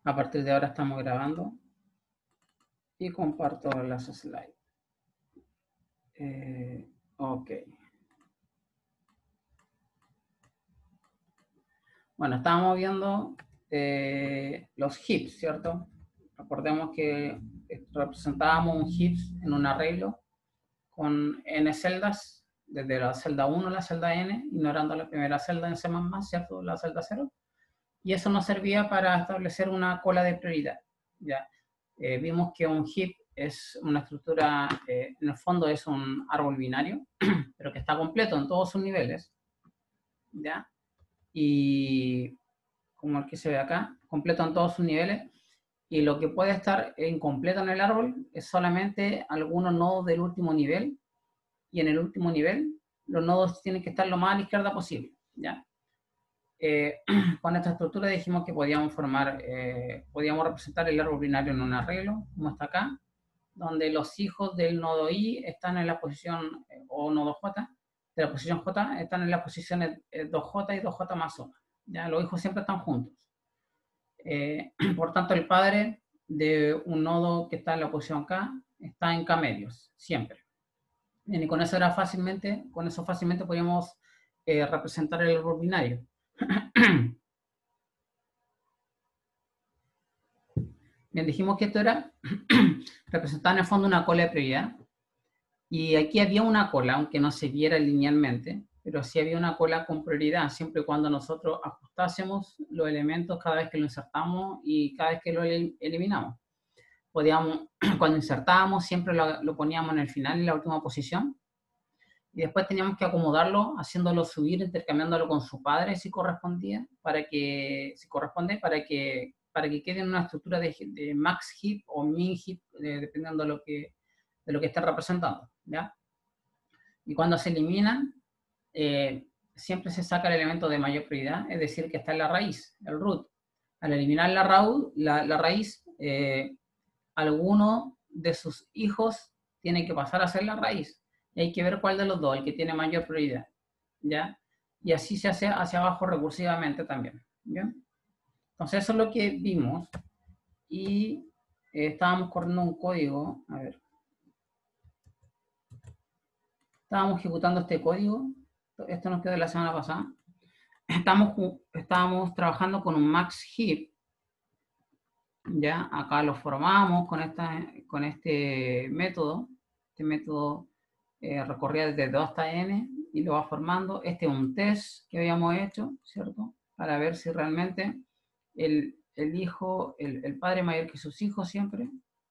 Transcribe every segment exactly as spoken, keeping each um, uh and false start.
A partir de ahora estamos grabando y comparto las slides. Eh, ok. Bueno, estábamos viendo eh, los heaps, ¿cierto? Recordemos que representábamos un heap en un arreglo con n celdas, desde la celda uno a la celda n, ignorando la primera celda en C más más, ¿cierto? La celda cero. Y eso nos servía para establecer una cola de prioridad, ¿ya? Eh, vimos que un heap es una estructura, eh, en el fondo es un árbol binario, pero que está completo en todos sus niveles, ¿ya? Y como el que se ve acá, completo en todos sus niveles, y lo que puede estar incompleto en el árbol es solamente algunos nodos del último nivel, y en el último nivel los nodos tienen que estar lo más a la izquierda posible, ¿ya? Eh, con esta estructura dijimos que podíamos formar, eh, podíamos representar el árbol binario en un arreglo, como está acá, donde los hijos del nodo I están en la posición, eh, o nodo J, de la posición J, están en las posiciones eh, dos J y dos J más uno. ¿Ya? Los hijos siempre están juntos. Eh, por tanto, el padre de un nodo que está en la posición K está en K medios, siempre. Bien, y con eso era fácilmente, con eso fácilmente podíamos eh, representar el árbol binario. Bien, dijimos que esto era representar en el fondo una cola de prioridad. Y aquí había una cola, aunque no se viera linealmente, pero sí había una cola con prioridad, siempre y cuando nosotros ajustásemos los elementos cada vez que lo insertamos y cada vez que lo eliminamos. Podíamos, cuando insertábamos, siempre lo, lo poníamos en el final, en la última posición, y después teníamos que acomodarlo, haciéndolo subir, intercambiándolo con su padre si correspondía, para que, si corresponde, para que, para que quede en una estructura de, de max heap o min heap, eh, dependiendo de lo que, de lo que esté representando, ¿ya? Y cuando se eliminan, eh, siempre se saca el elemento de mayor prioridad, es decir, que está en la raíz, el root. Al eliminar la, raíz, la, la raíz eh, alguno de sus hijos tiene que pasar a ser la raíz. Y hay que ver cuál de los dos, el que tiene mayor prioridad, ¿ya? Y así se hace hacia abajo recursivamente también, ¿bien? Entonces eso es lo que vimos. Y eh, estábamos corriendo un código, a ver. Estábamos ejecutando este código, esto nos quedó de la semana pasada. Estamos, estábamos trabajando con un max heap, ya acá lo formamos con, esta, con este método, este método eh, recorría desde dos hasta n y lo va formando. Este es un test que habíamos hecho, ¿cierto? Para ver si realmente el, el hijo, el, el padre mayor que sus hijos siempre.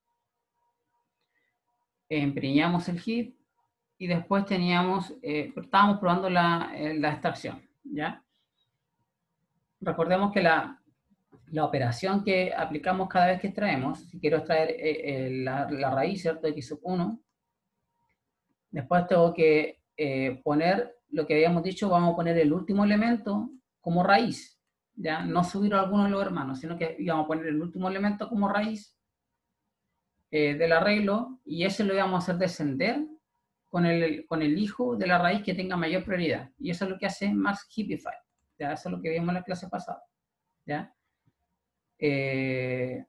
Empreñamos el heap y después teníamos, eh, estábamos probando la, eh, la extracción, ¿ya? Recordemos que la, la operación que aplicamos cada vez que extraemos, si quiero extraer eh, eh, la, la raíz, ¿cierto? X sub uno, después tengo que eh, poner lo que habíamos dicho, vamos a poner el último elemento como raíz, ¿ya? No subir a alguno de los hermanos, sino que íbamos a poner el último elemento como raíz eh, del arreglo, y ese lo íbamos a hacer descender con el, con el hijo de la raíz que tenga mayor prioridad. Y eso es lo que hace Max Heapify, ¿ya? Eso es lo que vimos en la clase pasada, ¿ya? Eh,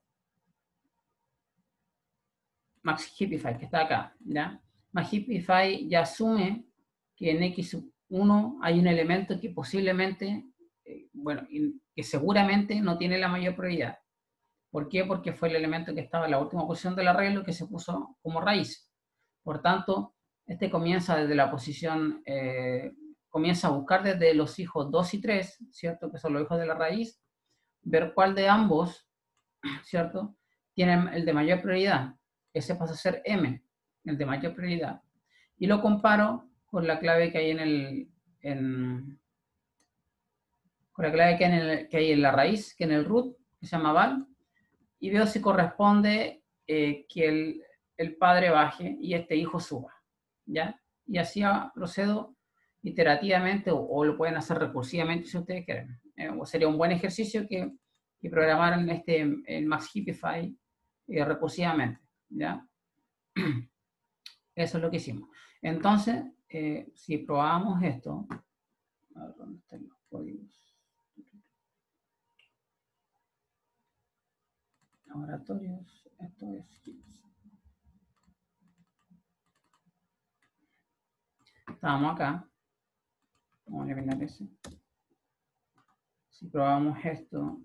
Max Heapify, que está acá, ¿ya? Max Heapify ya asume que en X sub uno hay un elemento que posiblemente, eh, bueno, que seguramente no tiene la mayor prioridad. ¿Por qué? Porque fue el elemento que estaba en la última posición del arreglo que se puso como raíz. Por tanto, este comienza desde la posición, eh, comienza a buscar desde los hijos dos y tres, ¿cierto? Que son los hijos de la raíz, ver cuál de ambos, ¿cierto? Tiene el de mayor prioridad. Ese pasa a ser M, el de mayor prioridad. Y lo comparo con la clave que hay en el, en, con la clave que hay, en el, que hay en la raíz, que en el root, que se llama val, y veo si corresponde eh, que el, el padre baje y este hijo suba, ¿ya? Y así procedo iterativamente, o, o lo pueden hacer recursivamente si ustedes quieren. Eh, o sería un buen ejercicio que, que programaran este, el Max Heapify eh, recursivamente, ¿ya? Eso es lo que hicimos. Entonces, eh, si probamos esto, a ver, ¿dónde están los códigos? laboratorios, esto es heaps. Estamos acá. Vamos a eliminar ese. Si probamos esto,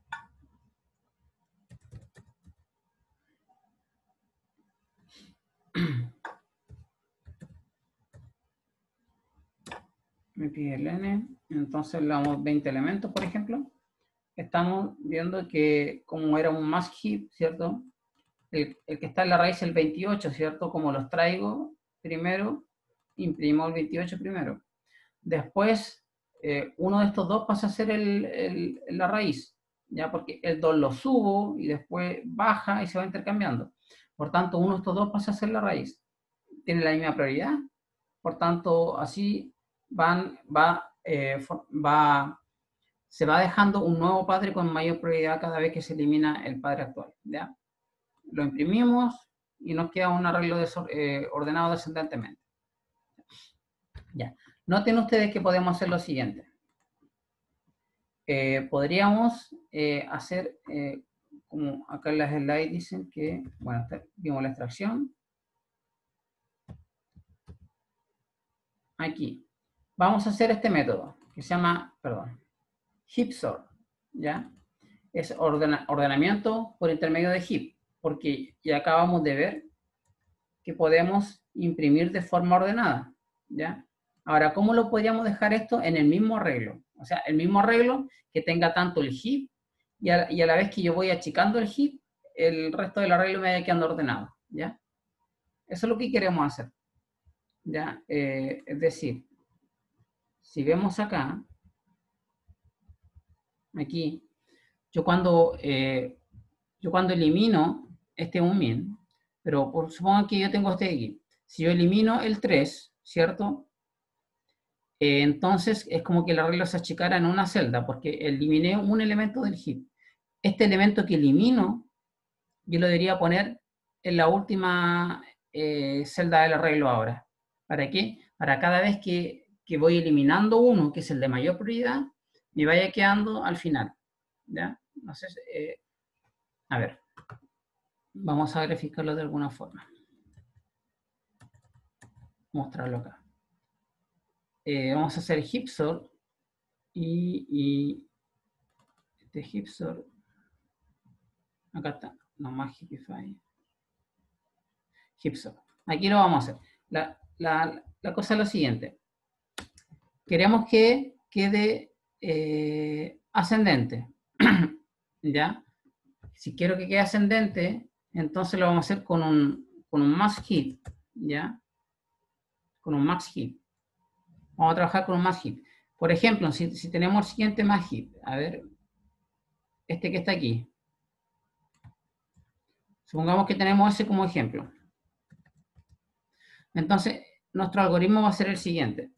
me pide el n, entonces le damos veinte elementos, por ejemplo. Estamos viendo que como era un mask heap, ¿cierto? El, el que está en la raíz es el veintiocho, ¿cierto? Como los traigo primero, imprimo el veintiocho primero. Después, eh, uno de estos dos pasa a ser el, el, la raíz, ¿ya? Porque el dos lo subo y después baja y se va intercambiando. Por tanto, uno de estos dos pasa a ser la raíz. Tiene la misma prioridad. Por tanto, así van, va, eh, va, se va dejando un nuevo padre con mayor prioridad cada vez que se elimina el padre actual, ¿ya? Lo imprimimos y nos queda un arreglo de, eh, ordenado descendentemente. Ya. Noten ustedes que podemos hacer lo siguiente. Eh, podríamos eh, hacer, eh, como acá en las slides dicen que, bueno, vimos la extracción. Aquí. Vamos a hacer este método que se llama, perdón, heap sort, ¿ya? Es ordena, ordenamiento por intermedio de heap, porque ya acabamos de ver que podemos imprimir de forma ordenada, ¿ya? Ahora, ¿cómo lo podríamos dejar esto en el mismo arreglo? O sea, el mismo arreglo que tenga tanto el heap y a, y a la vez que yo voy achicando el heap, el resto del arreglo me vaya quedando ordenado, ¿ya? Eso es lo que queremos hacer, ¿ya? Eh, es decir, si vemos acá, aquí, yo cuando, eh, yo cuando elimino este un min, pero por, supongan que yo tengo este de aquí, si yo elimino el tres, ¿cierto? Eh, entonces es como que el arreglo se achicara en una celda, porque eliminé un elemento del heap. Este elemento que elimino, yo lo debería poner en la última eh, celda del arreglo ahora. ¿Para qué? Para cada vez que, que voy eliminando uno, que es el de mayor prioridad, me vaya quedando al final, ¿ya? Entonces, eh, a ver, vamos a graficarlo de alguna forma. Mostrarlo acá. Eh, vamos a hacer heap sort y, y este heap sort, acá está, no más heapify, heap sort. Aquí lo vamos a hacer. La, la, la cosa es lo siguiente. Queremos que quede eh, ascendente, ¿ya? Si quiero que quede ascendente, entonces lo vamos a hacer con un, con un max heap, ¿ya? Con un max heap. Vamos a trabajar con un max heap. Por ejemplo, si, si tenemos el siguiente max heap, a ver, este que está aquí. Supongamos que tenemos ese como ejemplo. Entonces, nuestro algoritmo va a ser el siguiente.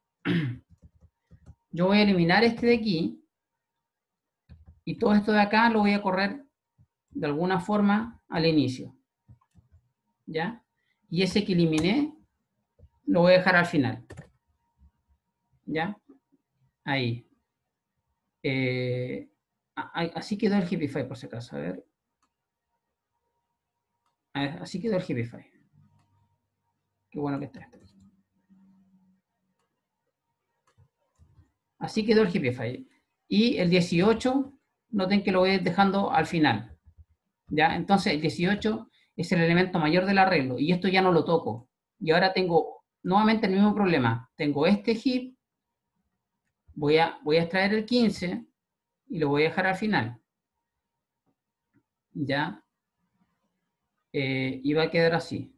Yo voy a eliminar este de aquí y todo esto de acá lo voy a correr de alguna forma al inicio, ¿ya? Y ese que eliminé lo voy a dejar al final, ¿ya? Ahí. Eh, así quedó el Heapify, por si acaso, a ver. A ver, así quedó el Heapify. Qué bueno que está esto. Así quedó el Heapify. Y el dieciocho, noten que lo voy dejando al final, ¿ya? Entonces el dieciocho es el elemento mayor del arreglo y esto ya no lo toco. Y ahora tengo nuevamente el mismo problema. Tengo este heap, voy a, voy a extraer el quince y lo voy a dejar al final, ¿ya? Eh, y va a quedar así.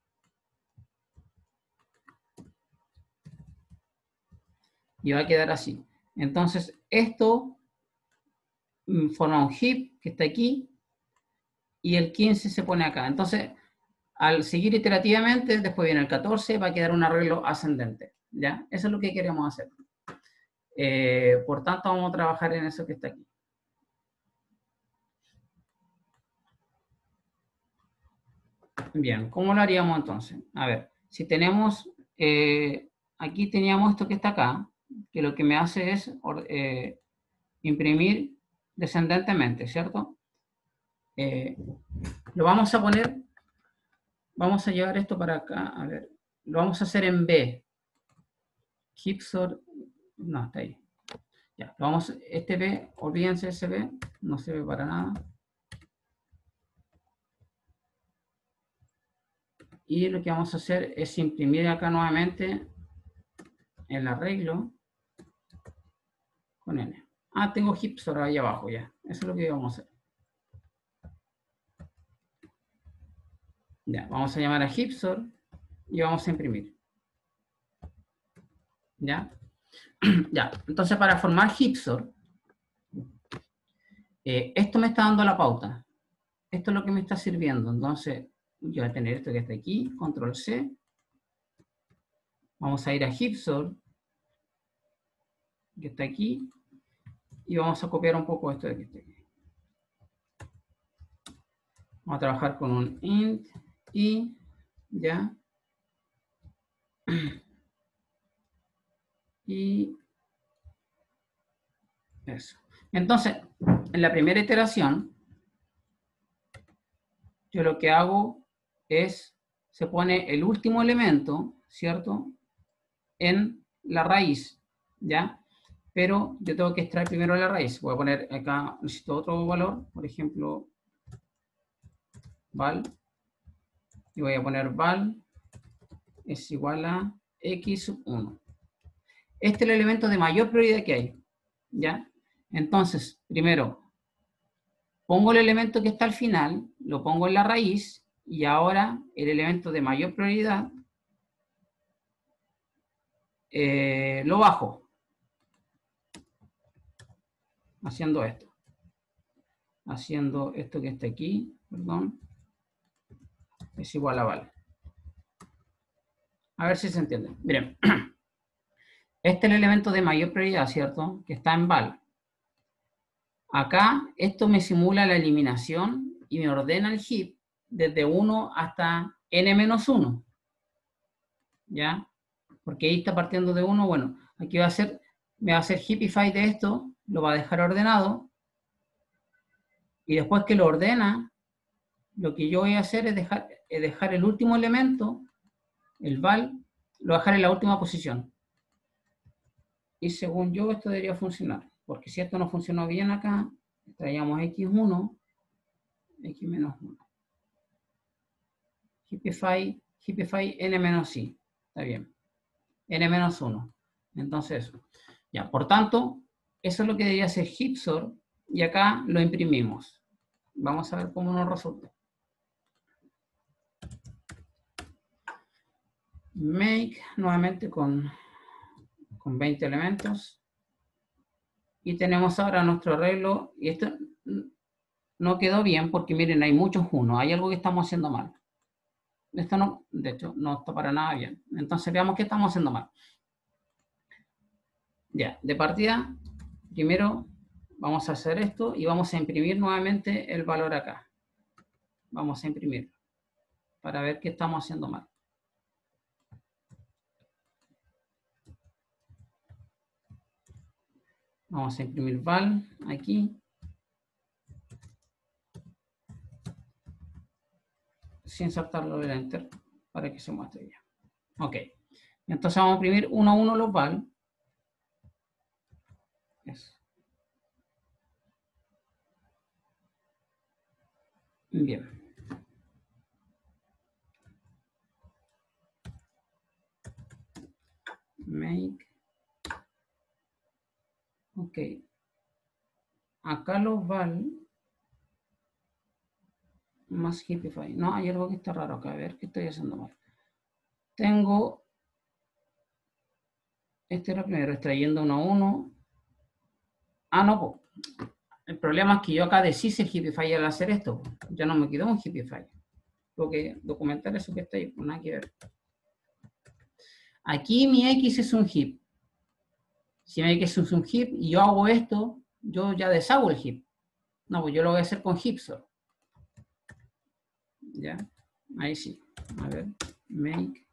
Y va a quedar así. Entonces esto forma un heap que está aquí y el quince se pone acá. Entonces, al seguir iterativamente, después viene el catorce, va a quedar un arreglo ascendente, ¿ya? Eso es lo que queremos hacer. Eh, por tanto, vamos a trabajar en eso que está aquí. Bien, ¿cómo lo haríamos entonces? A ver, si tenemos, eh, aquí teníamos esto que está acá, que lo que me hace es eh, imprimir descendentemente, ¿cierto? Eh, lo vamos a poner, vamos a llevar esto para acá, a ver, lo vamos a hacer en B. Heap sort, no, está ahí. Ya, lo vamos, este B, olvídense ese B, no sirve para nada. Y lo que vamos a hacer es imprimir acá nuevamente el arreglo con N. Ah, tengo heap sort ahí abajo ya. Eso es lo que vamos a hacer. Ya, vamos a llamar a heap sort y vamos a imprimir. ¿Ya? Ya, entonces para formar heap sort, eh, esto me está dando la pauta. Esto es lo que me está sirviendo. Entonces, yo voy a tener esto que está aquí, control C. Vamos a ir a heap sort, que está aquí, y vamos a copiar un poco esto de que está aquí. Vamos a trabajar con un int y ya. Y eso. Entonces, en la primera iteración, yo lo que hago es, se pone el último elemento, ¿cierto? En la raíz, ¿ya? Pero yo tengo que extraer primero la raíz. Voy a poner acá, necesito otro valor, por ejemplo, val, y voy a poner val es igual a x sub uno. Este es el elemento de mayor prioridad que hay, ¿ya? Entonces, primero, pongo el elemento que está al final, lo pongo en la raíz, y ahora el elemento de mayor prioridad eh, lo bajo, haciendo esto. Haciendo esto que está aquí, perdón, es igual a val. A ver si se entiende. Miren, este es el elemento de mayor prioridad, ¿cierto? Que está en val. Acá, esto me simula la eliminación y me ordena el heap desde uno hasta n menos uno. ¿Ya? Porque ahí está partiendo de uno. Bueno, aquí va a ser, me va a hacer heapify de esto, lo va a dejar ordenado. Y después que lo ordena, lo que yo voy a hacer es dejar, es dejar el último elemento, el val, lo voy a dejar en la última posición. Y según yo, esto debería funcionar. Porque si esto no funcionó bien acá, traíamos x uno, x menos uno. Heapify, heapify n menos i. Está bien. N menos uno. Entonces, eso. Ya, por tanto, eso es lo que debería hacer heap sort. Y acá lo imprimimos. Vamos a ver cómo nos resulta. Make, nuevamente con, con veinte elementos. Y tenemos ahora nuestro arreglo. Y esto no quedó bien porque miren, hay muchos unos. Hay algo que estamos haciendo mal. Esto no, de hecho, no está para nada bien. Entonces veamos qué estamos haciendo mal. Ya, de partida, primero vamos a hacer esto y vamos a imprimir nuevamente el valor acá. Vamos a imprimir para ver qué estamos haciendo mal. Vamos a imprimir val aquí. Sin saltarlo del enter para que se muestre ya. Ok. Entonces vamos a imprimir uno a uno los val. Eso. Bien. Make. Ok. Acá los val más heapify. No, hay algo que está raro acá. A ver, ¿qué estoy haciendo mal? Tengo, este era primero, extrayendo uno a uno. Ah, no, pues. El problema es que yo acá deshice el heapify al hacer esto. Ya no me quedó un heapify. Tengo que documentar eso que está ahí, pues nada que ver. Aquí mi X es un heap. Si mi X es un heap y yo hago esto, yo ya deshago el heap. No, pues yo lo voy a hacer con heap sort. Ya, ahí sí. A ver, make.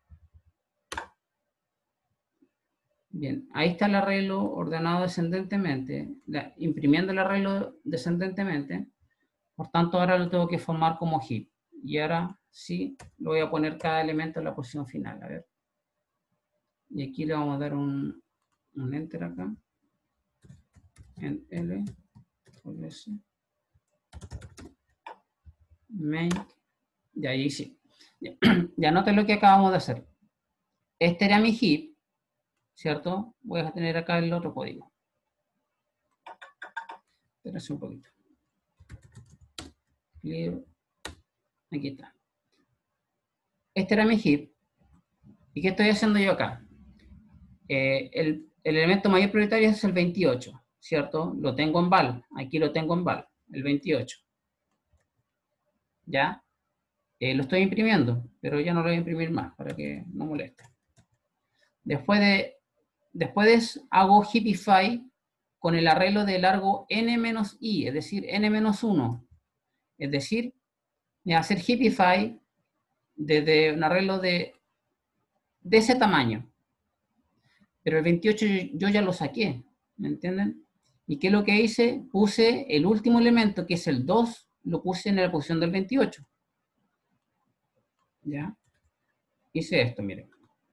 Bien, ahí está el arreglo ordenado descendentemente, la, imprimiendo el arreglo descendentemente. Por tanto, ahora lo tengo que formar como heap. Y ahora sí, lo voy a poner cada elemento en la posición final. A ver. Y aquí le vamos a dar un, un enter acá. En L, S, make. Y ahí sí. Ya noten lo que acabamos de hacer. Este era mi heap, ¿cierto? Voy a tener acá el otro código. Espérense un poquito. Clear. Aquí está. Este era mi heap. ¿Y qué estoy haciendo yo acá? Eh, el, el elemento mayor prioritario es el veintiocho, ¿cierto? Lo tengo en val. Aquí lo tengo en val, el veintiocho. ¿Ya? Eh, lo estoy imprimiendo, pero ya no lo voy a imprimir más para que no moleste. Después de, después de eso, hago heapify con el arreglo de largo n menos i, es decir, n menos uno. Es decir, voy a hacer heapify desde un arreglo de, de ese tamaño. Pero el veintiocho yo ya lo saqué, ¿me entienden? ¿Y qué es lo que hice? Puse el último elemento, que es el dos, lo puse en la posición del veintiocho. ¿Ya? Hice esto, miren.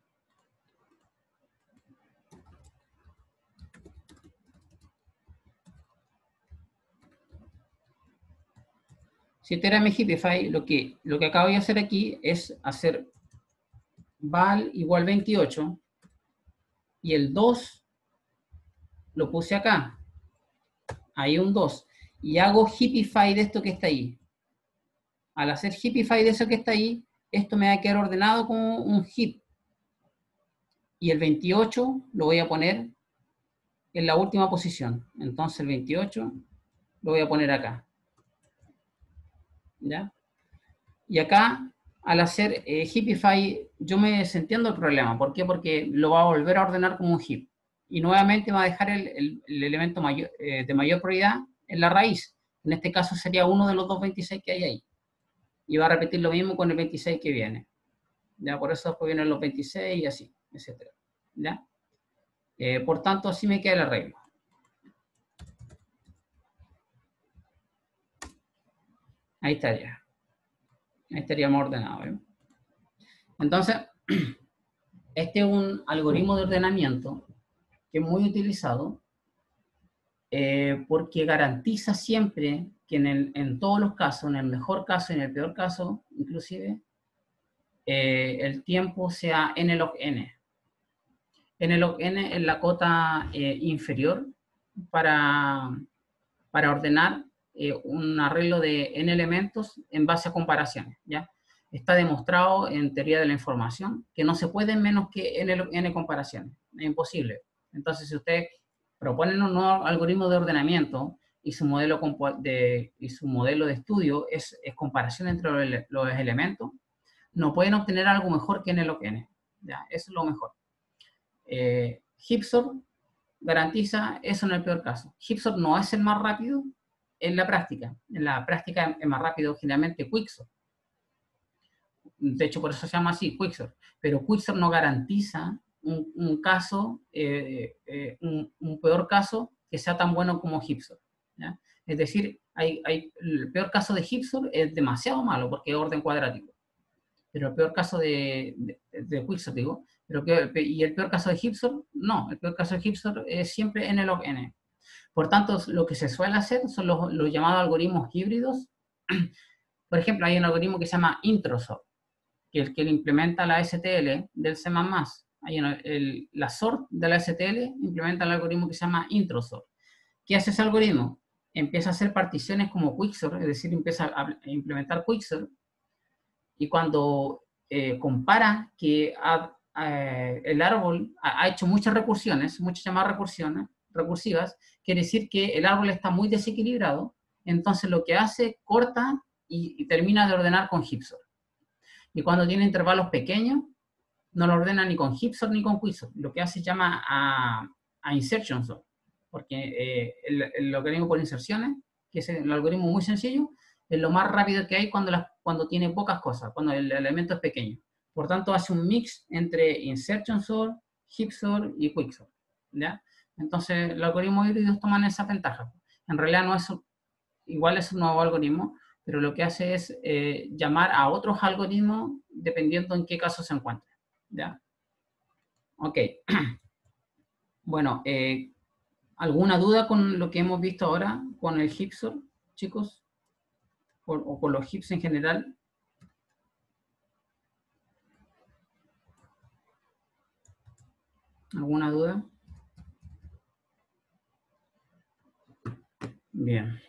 Si este era mi heapify, lo que, lo que acabo de hacer aquí es hacer val igual veintiocho y el dos lo puse acá. Ahí un dos. Y hago heapify de esto que está ahí. Al hacer heapify de eso que está ahí, esto me va a quedar ordenado como un heap. Y el veintiocho lo voy a poner en la última posición. Entonces el veintiocho lo voy a poner acá. ¿Ya? Y acá, al hacer eh, heapify, yo me desentiendo el problema. ¿Por qué? Porque lo va a volver a ordenar como un heap. Y nuevamente va a dejar el, el, el elemento mayor, eh, de mayor prioridad en la raíz. En este caso sería uno de los doscientos veintiséis que hay ahí. Y va a repetir lo mismo con el veintiséis que viene. ¿Ya? Por eso después vienen los veintiséis y así, etcétera. ¿Ya? Eh, por tanto, así me queda el arreglo. Ahí estaría. Ahí estaríamos ordenados. ¿eh? Entonces, este es un algoritmo de ordenamiento que es muy utilizado eh, porque garantiza siempre que en, el, en todos los casos, en el mejor caso y en el peor caso, inclusive, eh, el tiempo sea n log n. N log n es la cota eh, inferior para, para ordenar eh, un arreglo de n elementos en base a comparaciones, ¿ya? Está demostrado en teoría de la información que no se puede menos que n, n comparaciones, es imposible. Entonces, si ustedes proponen un nuevo algoritmo de ordenamiento y su modelo de, y su modelo de estudio es, es comparación entre los, los elementos, no pueden obtener algo mejor que n log n, ¿ya? Eso es lo mejor. Eh, Heapsort garantiza eso en el peor caso. Heapsort no es el más rápido en la práctica. En la práctica es más rápido generalmente Quicksort. De hecho, por eso se llama así, Quicksort. Pero Quicksort no garantiza un, un caso, eh, eh, un, un peor caso que sea tan bueno como Heapsort. ¿ya? Es decir, hay, hay, el peor caso de Heapsort es demasiado malo porque es orden cuadrático. Pero el peor caso de, de, de Quicksort, digo, pero que, y el peor caso de Heapsort, no, el peor caso de Heapsort es siempre n log n. Por tanto, lo que se suele hacer son los, los llamados algoritmos híbridos. Por ejemplo, hay un algoritmo que se llama introsort, que es el que implementa la S T L del C más más. Hay una, el, la sort de la S T L implementa el algoritmo que se llama introsort. ¿Qué hace ese algoritmo? Empieza a hacer particiones como Quicksort, es decir, empieza a implementar Quicksort, y cuando eh, compara que ha, eh, el árbol ha, ha hecho muchas recursiones, muchas llamadas recursiones, recursivas, quiere decir que el árbol está muy desequilibrado, entonces lo que hace, corta y, y termina de ordenar con Heapsort. Y cuando tiene intervalos pequeños, no lo ordena ni con Heapsort ni con Quicksort. Lo que hace se llama a, a insertion sort, porque eh, el, el algoritmo por inserciones, que es el algoritmo muy sencillo, es lo más rápido que hay cuando, las, cuando tiene pocas cosas, cuando el elemento es pequeño. Por tanto, hace un mix entre insertion sort, Heapsort y Quicksort. ¿ya? Entonces, los algoritmos híbridos toman esa ventaja. En realidad no es, igual es un nuevo algoritmo, pero lo que hace es eh, llamar a otros algoritmos dependiendo en qué caso se encuentre. ¿Ya? Ok. Bueno, eh, ¿alguna duda con lo que hemos visto ahora con el Hipsor, chicos? O, o con los hips en general. ¿Alguna duda? Bien.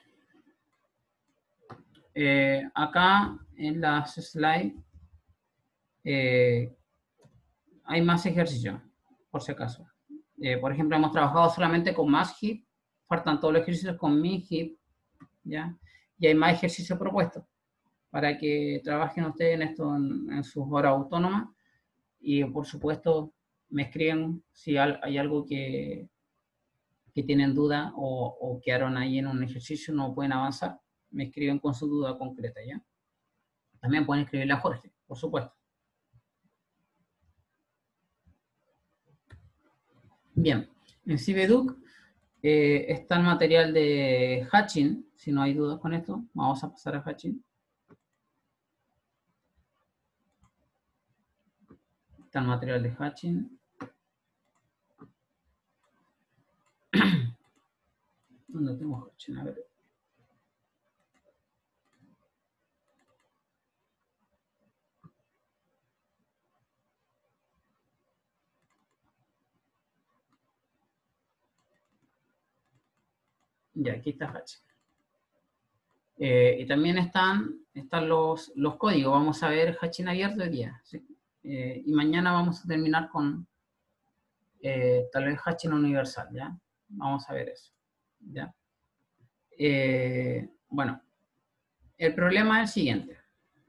Eh, acá en las slides eh, hay más ejercicios, por si acaso. Eh, por ejemplo, hemos trabajado solamente con más hip, faltan todos los ejercicios con mi hip, ¿ya? Y hay más ejercicios propuestos para que trabajen ustedes en esto en, en sus horas autónomas. Y por supuesto, me escriben si hay algo que, que tienen duda o, o quedaron ahí en un ejercicio, no pueden avanzar, me escriben con su duda concreta, ¿ya? También pueden escribirle a Jorge, por supuesto. Bien, en Cibeduc eh, está el material de Hatching, si no hay dudas con esto, vamos a pasar a Hatching. Está el material de Hatching. ¿Dónde tengo Hatching? A ver. Ya, aquí está Hatching. Eh, y también están, están los, los códigos. Vamos a ver Hatching abierto hoy día. ¿Sí? Eh, y mañana vamos a terminar con eh, tal vez Hatching universal, ¿ya? Vamos a ver eso, ¿ya? Eh, bueno, el problema es el siguiente.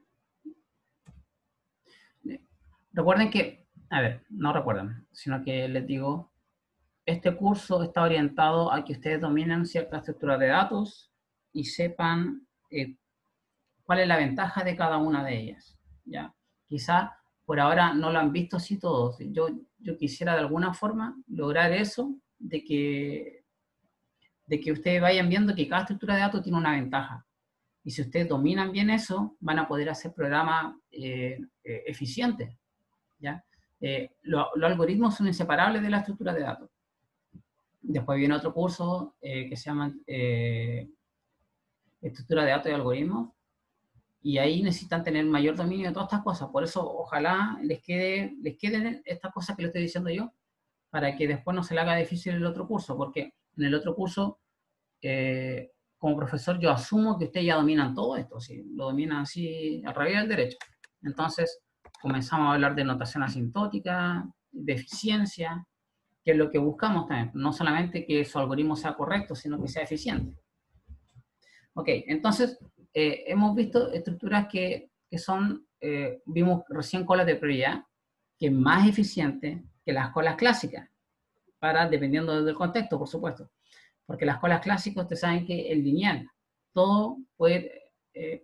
Recuerden que, a ver, no recuerden, sino que les digo, este curso está orientado a que ustedes dominen cierta estructura de datos y sepan eh, cuál es la ventaja de cada una de ellas, ¿ya? Quizá por ahora no lo han visto así todos. Yo, yo quisiera de alguna forma lograr eso, de que, de que ustedes vayan viendo que cada estructura de datos tiene una ventaja. Y si ustedes dominan bien eso, van a poder hacer programas eh, eh, eficientes, ¿ya? Eh, los lo algoritmos son inseparables de la estructura de datos. Después viene otro curso eh, que se llama eh, estructura de datos y algoritmos, y ahí necesitan tener mayor dominio de todas estas cosas. Por eso, ojalá les quede, les queden estas cosas que les estoy diciendo yo, para que después no se le haga difícil el otro curso, porque en el otro curso, eh, como profesor, yo asumo que ustedes ya dominan todo esto, ¿sí? Lo dominan así al revés del derecho. Entonces, comenzamos a hablar de notación asintótica, de eficiencia, que es lo que buscamos también. No solamente que su algoritmo sea correcto, sino que sea eficiente. Ok, entonces, eh, hemos visto estructuras que, que son, eh, vimos recién colas de prioridad, que es más eficiente que las colas clásicas, para, dependiendo del contexto, por supuesto. Porque las colas clásicas, ustedes saben que es lineal. Todo puede... Eh,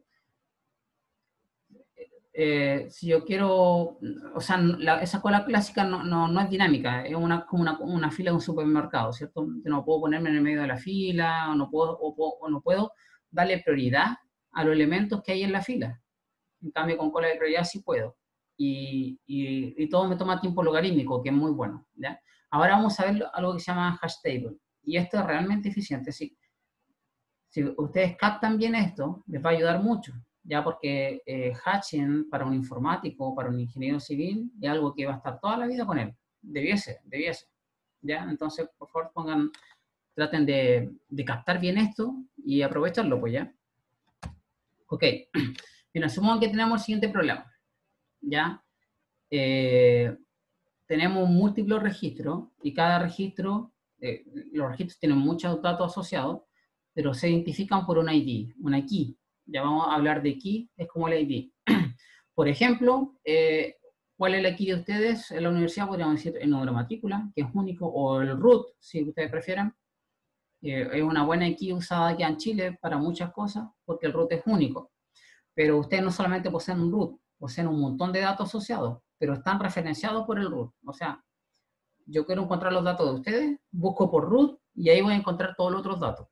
eh, si yo quiero... O sea, la, esa cola clásica no, no, no es dinámica, es una, como una, una fila de un supermercado, ¿cierto? Yo no puedo ponerme en el medio de la fila, o no puedo, o, o no puedo darle prioridad a los elementos que hay en la fila. En cambio, con cola de prioridad sí puedo. Y, y, y todo me toma tiempo logarítmico, que es muy bueno, ¿ya? Ahora vamos a ver algo que se llama hash table. Y esto es realmente eficiente. Si, si ustedes captan bien esto, les va a ayudar mucho, ya porque eh, hatching para un informático, para un ingeniero civil, es algo que va a estar toda la vida con él. Debiese, debiese. ¿Ya? Entonces, por favor, pongan, traten de, de captar bien esto y aprovecharlo, pues, ¿ya? Ok. Bien, asumamos que tenemos el siguiente problema, ¿ya? Eh, tenemos múltiples registros y cada registro, eh, los registros tienen muchos datos asociados, pero se identifican por un I D, una key. Ya vamos a hablar de key, es como el I D. Por ejemplo, eh, ¿cuál es la key de ustedes en la universidad? Podríamos decir el número de matrícula, que es único, o el root, si ustedes prefieren. Eh, es una buena key usada aquí en Chile para muchas cosas, porque el root es único. Pero ustedes no solamente poseen un root, poseen un montón de datos asociados, pero están referenciados por el root. O sea, yo quiero encontrar los datos de ustedes, busco por root y ahí voy a encontrar todos los otros datos.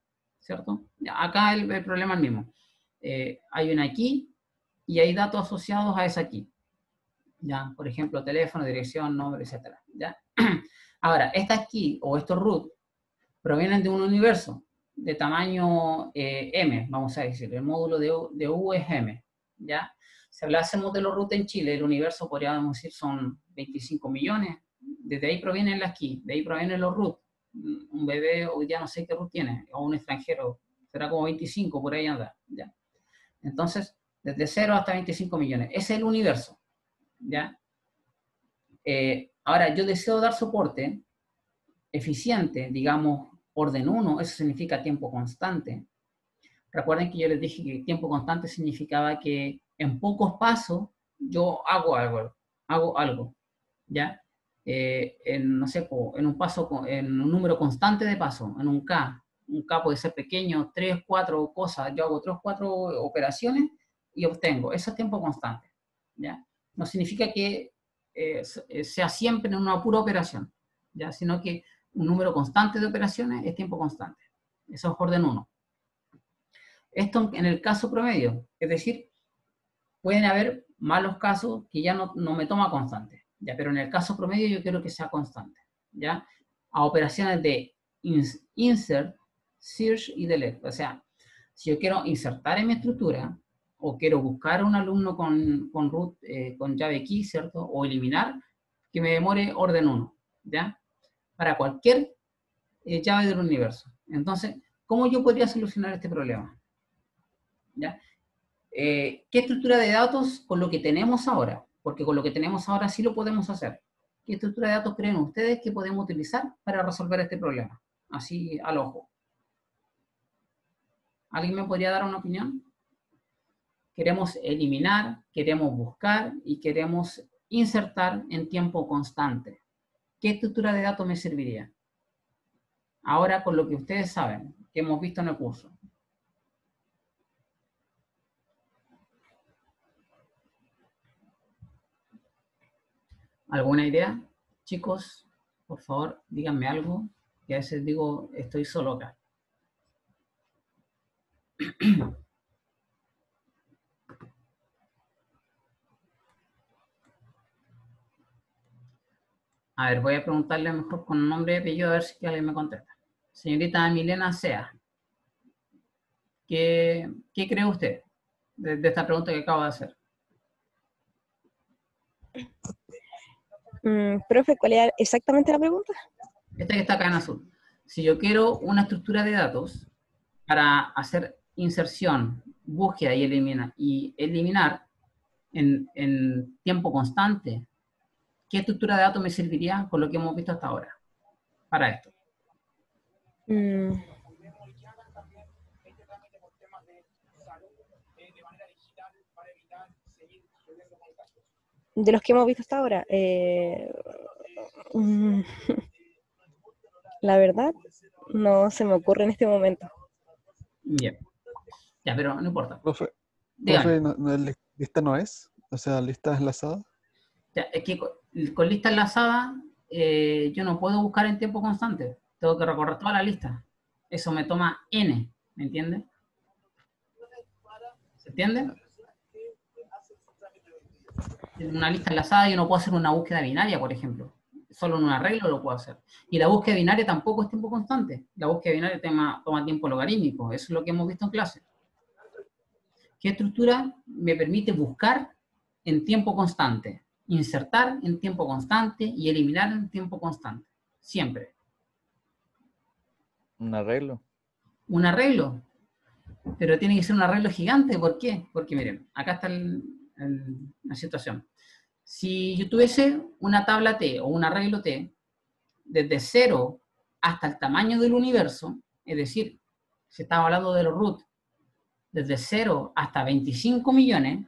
¿cierto? Acá el, el problema es el mismo. Eh, hay una key y hay datos asociados a esa key. ¿Ya? Por ejemplo, teléfono, dirección, nombre, etcétera. ¿Ya? Ahora, estas key o estos root provienen de un universo de tamaño eh, M, vamos a decir, el módulo de U, de U es M, ¿ya? Si hablásemos de los root en Chile, el universo podríamos decir son veinticinco millones, desde ahí provienen las key, de ahí provienen los root. Un bebé hoy día no sé qué root tiene, o un extranjero, será como veinticinco, por ahí anda, ¿ya? Entonces, desde cero hasta veinticinco millones, ese es el universo, ¿ya? Eh, ahora, yo deseo dar soporte eficiente, digamos, orden uno, eso significa tiempo constante. Recuerden que yo les dije que tiempo constante significaba que en pocos pasos yo hago algo, hago algo, ¿ya? Eh, en, no sé, en un paso, en un número constante de pasos, en un K. Un K puede ser pequeño, tres, cuatro cosas, yo hago tres, cuatro operaciones y obtengo. Eso es tiempo constante, ¿ya? No significa que eh, sea siempre en una pura operación, ¿ya? Sino que un número constante de operaciones es tiempo constante. Eso es orden uno. Esto en el caso promedio, es decir, pueden haber malos casos que ya no, no me toma constante, ¿ya? Pero en el caso promedio yo quiero que sea constante, ¿ya? A operaciones de insert, search y delete. O sea, si yo quiero insertar en mi estructura o quiero buscar a un alumno con, con root, eh, con llave key, ¿cierto? O eliminar, que me demore orden uno, ¿ya? Para cualquier eh, llave del universo. Entonces, ¿cómo yo podría solucionar este problema? ¿Ya? Eh, ¿Qué estructura de datos con lo que tenemos ahora? Porque con lo que tenemos ahora sí lo podemos hacer. ¿Qué estructura de datos creen ustedes que podemos utilizar para resolver este problema? Así al ojo. ¿Alguien me podría dar una opinión? Queremos eliminar, queremos buscar y queremos insertar en tiempo constante. ¿Qué estructura de datos me serviría? Ahora con lo que ustedes saben, que hemos visto en el curso. ¿Alguna idea? Chicos, por favor, díganme algo, que a veces digo, estoy solo acá. A ver, voy a preguntarle mejor con nombre y apellido a ver si alguien me contesta. Señorita Milena Sea, ¿qué, qué cree usted de, de esta pregunta que acabo de hacer? Mm, profe, ¿cuál era exactamente la pregunta? Esta que está acá en azul. Si yo quiero una estructura de datos para hacer inserción, búsqueda y, elimina, y eliminar en, en tiempo constante, ¿qué estructura de datos me serviría con lo que hemos visto hasta ahora para esto? Mm. De los que hemos visto hasta ahora, eh, mm, la verdad, no se me ocurre en este momento. Bien. Ya, pero no importa. Profe, profe no, no, ¿lista no es? O sea, ¿lista enlazada? Ya, es que con, con lista enlazada eh, yo no puedo buscar en tiempo constante. Tengo que recorrer toda la lista. Eso me toma N, ¿me entiende? ¿Se entiende? En una lista enlazada yo no puedo hacer una búsqueda binaria, por ejemplo. Solo en un arreglo lo puedo hacer. Y la búsqueda binaria tampoco es tiempo constante. La búsqueda binaria toma, toma tiempo logarítmico. Eso es lo que hemos visto en clase. ¿Qué estructura me permite buscar en tiempo constante? Insertar en tiempo constante y eliminar en tiempo constante. Siempre. Un arreglo. Un arreglo. Pero tiene que ser un arreglo gigante. ¿Por qué? Porque miren, acá está el, el, la situación. Si yo tuviese una tabla T o un arreglo T, desde cero hasta el tamaño del universo, es decir, si estamos hablando de los root, desde cero hasta veinticinco millones,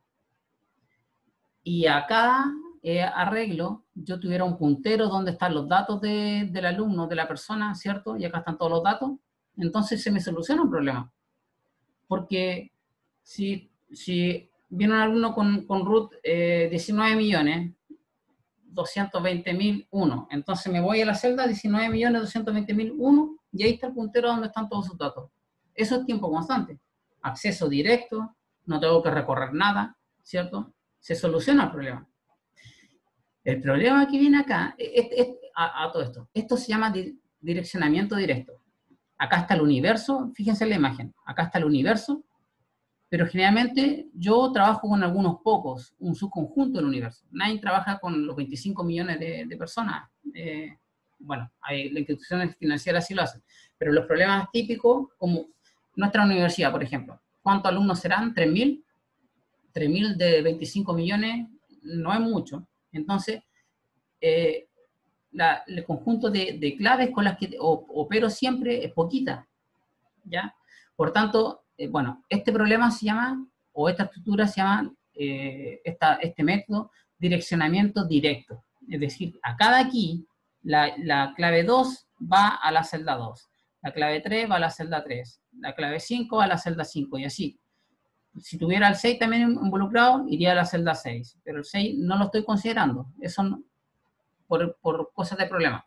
y a cada eh, arreglo yo tuviera un puntero donde están los datos de, del alumno, de la persona, ¿cierto? Y acá están todos los datos, entonces se me soluciona un problema. Porque si, si viene un alumno con, con root eh, diecinueve millones, doscientos veinte mil uno, entonces me voy a la celda diecinueve millones doscientos veinte mil uno y ahí está el puntero donde están todos sus datos. Eso es tiempo constante. Acceso directo, no tengo que recorrer nada, ¿cierto? Se soluciona el problema. El problema que viene acá, es, es, a, a todo esto, esto se llama di, direccionamiento directo. Acá está el universo, fíjense en la imagen, acá está el universo, pero generalmente yo trabajo con algunos pocos, un subconjunto del universo. Nadie trabaja con los veinticinco millones de, de personas. Eh, bueno, hay, las instituciones financieras sí lo hacen, pero los problemas típicos, como nuestra universidad, por ejemplo, ¿cuántos alumnos serán? ¿tres mil? tres mil de veinticinco millones no es mucho. Entonces, eh, la, el conjunto de, de claves con las que opero siempre es poquita, ¿ya? Por tanto, eh, bueno, este problema se llama, o esta estructura se llama, eh, esta, este método, direccionamiento directo. Es decir, a cada key, la, la clave dos va a la celda dos, la clave tres va a la celda tres, la clave cinco va a la celda cinco, y así. Si tuviera el seis también involucrado, iría a la celda seis, pero el seis no lo estoy considerando, eso no, por, por cosas de problema.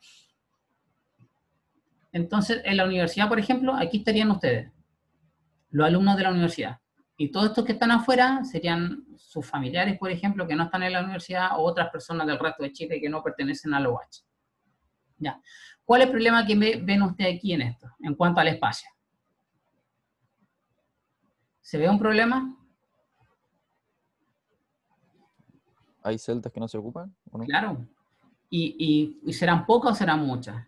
Entonces, en la universidad, por ejemplo, aquí estarían ustedes, los alumnos de la universidad, y todos estos que están afuera serían sus familiares, por ejemplo, que no están en la universidad, o otras personas del resto de Chile que no pertenecen a la U H. Ya. ¿Cuál es el problema que ven ustedes aquí en esto, en cuanto al espacio? ¿Se ve un problema? ¿Hay celdas que no se ocupan o no? Claro. ¿Y, y, y serán pocas o serán muchas?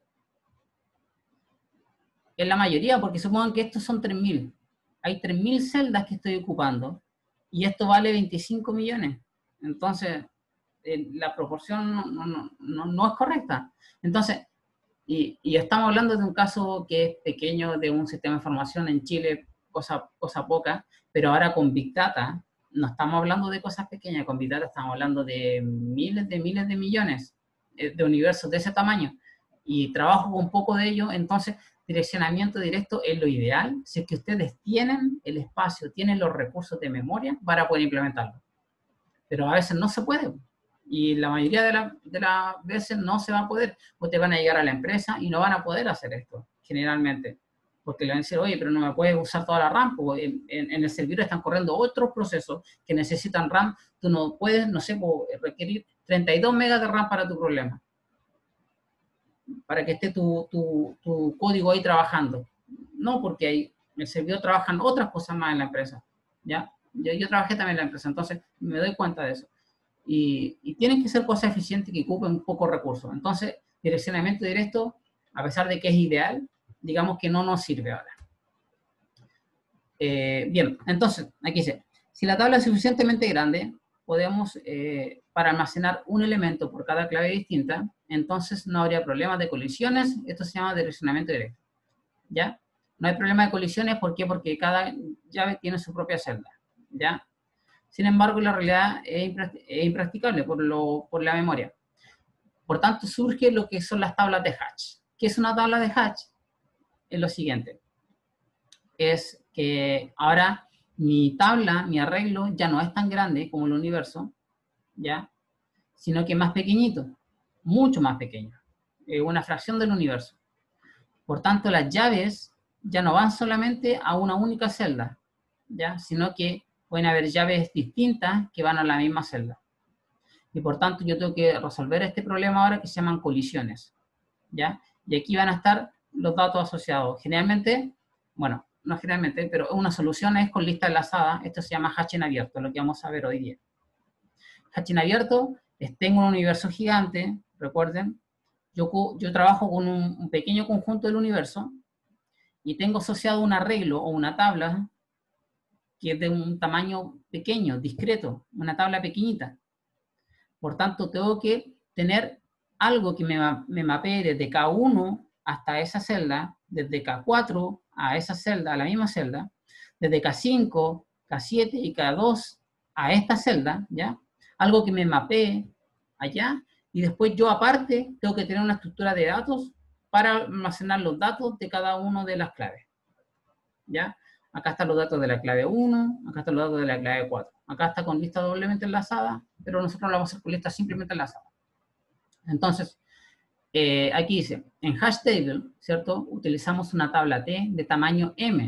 En la mayoría, porque supongan que estos son tres mil. Hay tres mil celdas que estoy ocupando y esto vale veinticinco millones. Entonces, eh, la proporción no, no, no, no es correcta. Entonces, y, y estamos hablando de un caso que es pequeño, de un sistema de información en Chile, cosa, cosa poca, pero ahora con Big Data, no estamos hablando de cosas pequeñas, con Big Data estamos hablando de miles de miles de millones de universos de ese tamaño, y trabajo con poco de ello. Entonces direccionamiento directo es lo ideal, si es que ustedes tienen el espacio, tienen los recursos de memoria para poder implementarlo, pero a veces no se puede, y la mayoría de, la, de las veces no se va a poder. Ustedes van a llegar a la empresa y no van a poder hacer esto, generalmente, porque le van a decir, oye, pero no me puedes usar toda la RAM, porque en, en, en el servidor están corriendo otros procesos que necesitan RAM, tú no puedes, no sé, requerir treinta y dos megas de RAM para tu problema, para que esté tu, tu, tu código ahí trabajando. No, porque ahí en el servidor trabajan otras cosas más en la empresa, ¿ya? Yo, yo trabajé también en la empresa, entonces me doy cuenta de eso. Y, y tienen que ser cosas eficientes que ocupen un poco recursos. Entonces, direccionamiento directo, a pesar de que es ideal, digamos que no nos sirve ahora. Eh, bien, entonces, aquí dice, si la tabla es suficientemente grande, podemos, eh, para almacenar un elemento por cada clave distinta, entonces no habría problemas de colisiones. Esto se llama direccionamiento directo, ¿ya? No hay problema de colisiones, ¿por qué? Porque cada llave tiene su propia celda, ¿ya? Sin embargo, la realidad es, es impracticable por, lo, por la memoria. Por tanto, surge lo que son las tablas de Hatch. ¿Qué es una tabla de Hatch? Es lo siguiente. Es que ahora mi tabla, mi arreglo, ya no es tan grande como el universo, ¿ya? Sino que es más pequeñito, mucho más pequeño. Es una fracción del universo. Por tanto, las llaves ya no van solamente a una única celda, ¿ya? Sino que pueden haber llaves distintas que van a la misma celda. Y por tanto, yo tengo que resolver este problema ahora que se llaman colisiones, ¿ya? Y aquí van a estar los datos asociados. Generalmente, bueno, no generalmente, pero una solución es con lista enlazada. Esto se llama hatch en abierto, lo que vamos a ver hoy día. Hatch en abierto es, tengo un universo gigante, recuerden, yo, yo trabajo con un, un pequeño conjunto del universo y tengo asociado un arreglo o una tabla que es de un tamaño pequeño, discreto, una tabla pequeñita. Por tanto, tengo que tener algo que me, me mapee desde K uno hasta esa celda, desde K cuatro a esa celda, a la misma celda, desde K cinco, K siete y K dos a esta celda, ¿ya? Algo que me mapee allá, y después yo aparte tengo que tener una estructura de datos para almacenar los datos de cada una de las claves, ¿ya? Acá están los datos de la clave uno, acá están los datos de la clave cuatro. Acá está con lista doblemente enlazada, pero nosotros lo vamos a hacer con lista simplemente enlazada. Entonces, eh, aquí dice, en hash table, ¿cierto? Utilizamos una tabla T de tamaño M.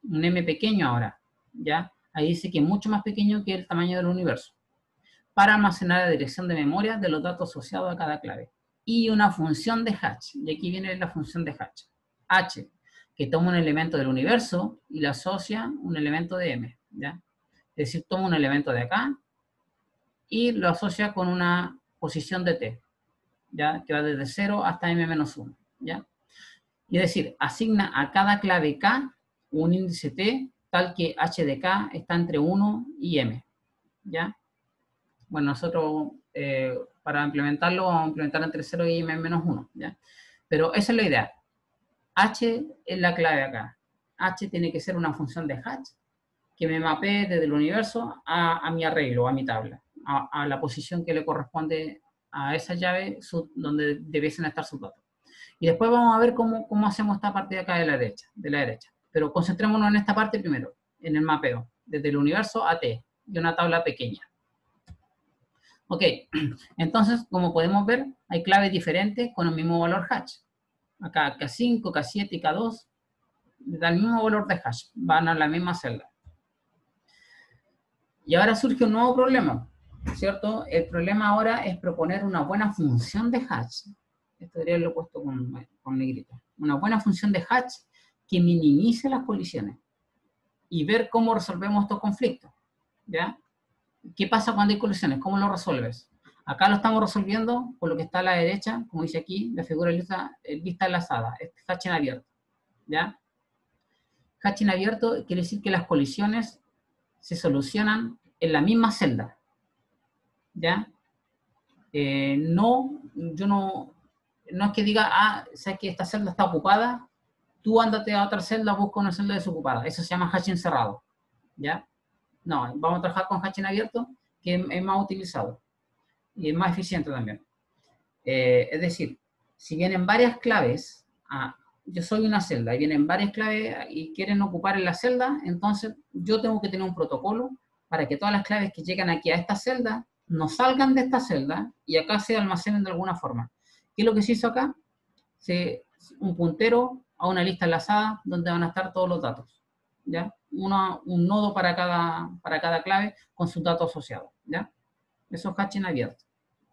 un m pequeño ahora, ¿ya? Ahí dice que es mucho más pequeño que el tamaño del universo, para almacenar la dirección de memoria de los datos asociados a cada clave. Y una función de Hatch, y aquí viene la función de Hatch. H, que toma un elemento del universo y le asocia un elemento de M, ¿ya? Es decir, toma un elemento de acá y lo asocia con una posición de T, ¿ya? Que va desde cero hasta M menos uno, ¿ya? Y es decir, asigna a cada clave K un índice T tal que H de K está entre uno y M, ¿ya? Bueno, nosotros eh, para implementarlo vamos a implementar entre cero y M menos uno, ¿ya? Pero esa es la idea. H es la clave acá. H tiene que ser una función de Hatch que me mapee desde el universo a, a mi arreglo, a mi tabla, a, a la posición que le corresponde a esa llave su, donde debiesen estar sus datos. Y después vamos a ver cómo, cómo hacemos esta parte de acá de la derecha, de la derecha. Pero concentrémonos en esta parte primero, en el mapeo, desde el universo a T, de una tabla pequeña. Ok, entonces, como podemos ver, hay claves diferentes con el mismo valor Hatch. Acá K cinco, K siete y K dos, da el mismo valor de hash, van a la misma celda. Y ahora surge un nuevo problema, ¿cierto? El problema ahora es proponer una buena función de Hatch. Esto debería haberlo puesto con, con negrita. Una buena función de Hatch que minimice las colisiones y ver cómo resolvemos estos conflictos, ¿ya? ¿Qué pasa cuando hay colisiones? ¿Cómo lo resuelves? Acá lo estamos resolviendo por lo que está a la derecha, como dice aquí, la figura de lista, lista enlazada, este hatch en abierto, ¿ya? Hatch en abierto quiere decir que las colisiones se solucionan en la misma celda, ¿ya? Eh, no, yo no, no es que diga, ah, sabes que esta celda está ocupada, tú ándate a otra celda, busca una celda desocupada. Eso se llama hatch encerrado, ¿ya? No, vamos a trabajar con hatch en abierto, que es, es más utilizado y es más eficiente también. Eh, es decir, si vienen varias claves, ah, yo soy una celda y vienen varias claves y quieren ocupar en la celda, entonces yo tengo que tener un protocolo para que todas las claves que llegan aquí a esta celda no salgan de esta celda y acá se almacenen de alguna forma. ¿Qué es lo que se hizo acá? Se, un puntero a una lista enlazada donde van a estar todos los datos, ¿ya? Una, un nodo para cada, para cada clave con sus datos asociados, ¿ya? Eso es hatch en abierto.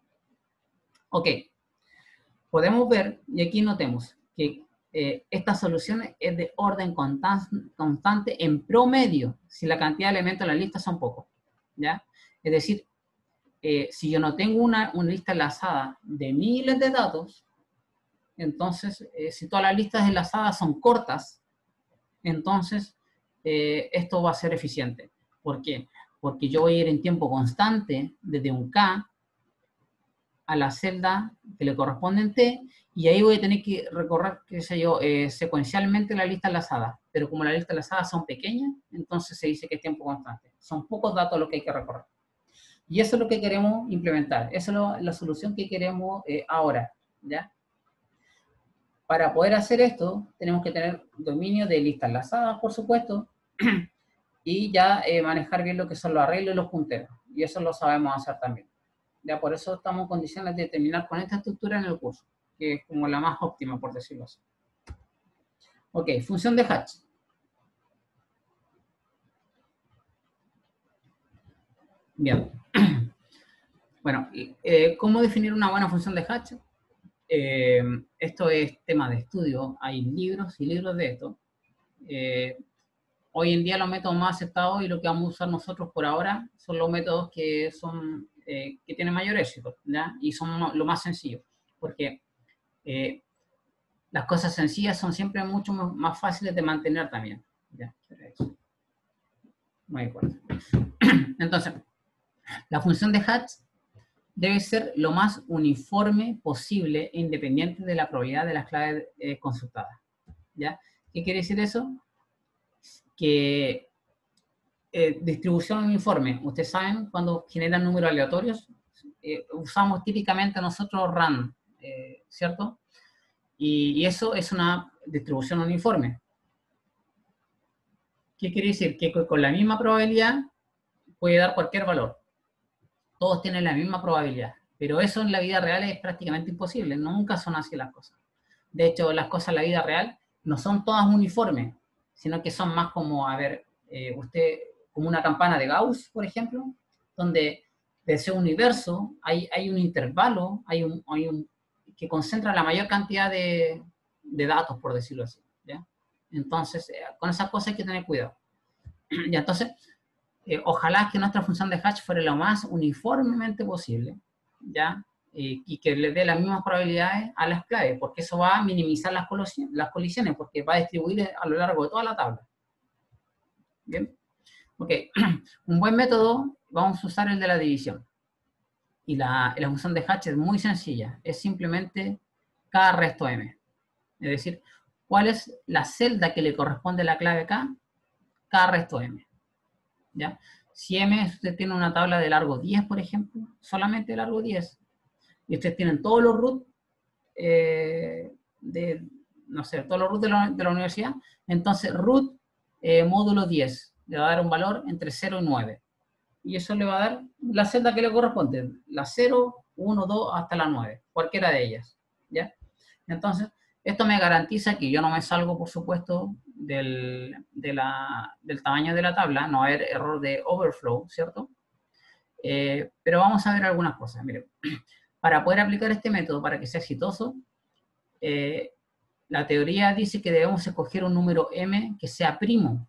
Ok. Podemos ver, y aquí notemos, que eh, esta solución es de orden constante en promedio, si la cantidad de elementos en la lista son pocos, ¿ya? Es decir, eh, si yo no tengo una, una lista enlazada de miles de datos, entonces, eh, si todas las listas enlazadas son cortas, entonces eh, esto va a ser eficiente. ¿Por qué? Porque yo voy a ir en tiempo constante desde un K a la celda que le corresponde en T, y ahí voy a tener que recorrer, qué sé yo, eh, secuencialmente la lista enlazada. Pero como las listas enlazadas son pequeñas, entonces se dice que es tiempo constante. Son pocos datos los que hay que recorrer. Y eso es lo que queremos implementar. Esa es lo, la solución que queremos eh, ahora, ¿ya? Para poder hacer esto, tenemos que tener dominio de listas enlazadas, por supuesto, y ya eh, manejar bien lo que son los arreglos y los punteros. Y eso lo sabemos hacer también. Ya por eso estamos en condiciones de terminar con esta estructura en el curso, que es como la más óptima, por decirlo así. Ok, función de hatch. Bien. Bueno, eh, ¿cómo definir una buena función de hatch? Eh, esto es tema de estudio, hay libros y libros de esto. Eh, hoy en día los métodos más aceptados y lo que vamos a usar nosotros por ahora son los métodos que son eh, que tienen mayor éxito, ¿ya? Y son lo más sencillo, porque eh, las cosas sencillas son siempre mucho más fáciles de mantener también, ¿ya? Muy bueno. Entonces, la función de hatch debe ser lo más uniforme posible e independiente de la probabilidad de las claves eh, consultadas, ¿ya? ¿Qué quiere decir eso? Que eh, distribución uniforme. Ustedes saben, cuando generan números aleatorios, eh, usamos típicamente nosotros random, eh, ¿cierto? Y, y eso es una distribución uniforme. ¿Qué quiere decir? Que con la misma probabilidad puede dar cualquier valor. Todos tienen la misma probabilidad. Pero eso en la vida real es prácticamente imposible. Nunca son así las cosas. De hecho, las cosas en la vida real no son todas uniformes, sino que son más como, a ver, eh, usted, como una campana de Gauss, por ejemplo, donde de ese universo hay, hay un intervalo, hay un, hay un, que concentra la mayor cantidad de, de datos, por decirlo así, ¿ya? Entonces, eh, con esas cosas hay que tener cuidado. Y entonces, eh, ojalá que nuestra función de Hatch fuera lo más uniformemente posible, ¿ya? Eh, y que le dé las mismas probabilidades a las claves, porque eso va a minimizar las colisiones, las colisiones, porque va a distribuir a lo largo de toda la tabla. ¿Bien? Ok, un buen método, vamos a usar el de la división. Y la, la función de Hatch es muy sencilla, es simplemente K resto M. Es decir, ¿cuál es la celda que le corresponde a la clave K? K resto M. ¿Ya? Si M, usted tiene una tabla de largo diez, por ejemplo, solamente de largo diez, y ustedes tienen todos los root eh, de, no sé, todos los root de la, de la universidad, entonces root eh, módulo diez le va a dar un valor entre cero y nueve. Y eso le va a dar la celda que le corresponde, la cero, uno, dos, hasta la nueve, cualquiera de ellas, ¿ya? Entonces, esto me garantiza que yo no me salgo, por supuesto, del, de la, del tamaño de la tabla, no va a haber error de overflow, ¿cierto? Eh, pero vamos a ver algunas cosas. Miren, para poder aplicar este método, para que sea exitoso, eh, la teoría dice que debemos escoger un número m que sea primo,